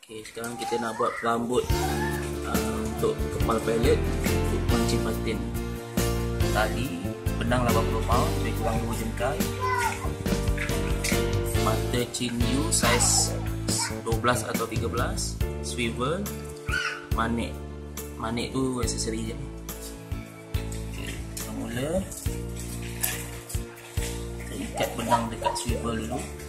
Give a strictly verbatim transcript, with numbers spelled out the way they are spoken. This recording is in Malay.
Okay, sekarang kita nak buat rambut uh, untuk kepala pelet untuk pancing patin. Tali benang lapan puluh pound, lebih kurang dua jengkal. Mata cinyu saiz dua belas atau tiga belas. Swivel, manik. Manik tu aksesori je. Okay, kita mula kita ikat benang dekat swivel dulu.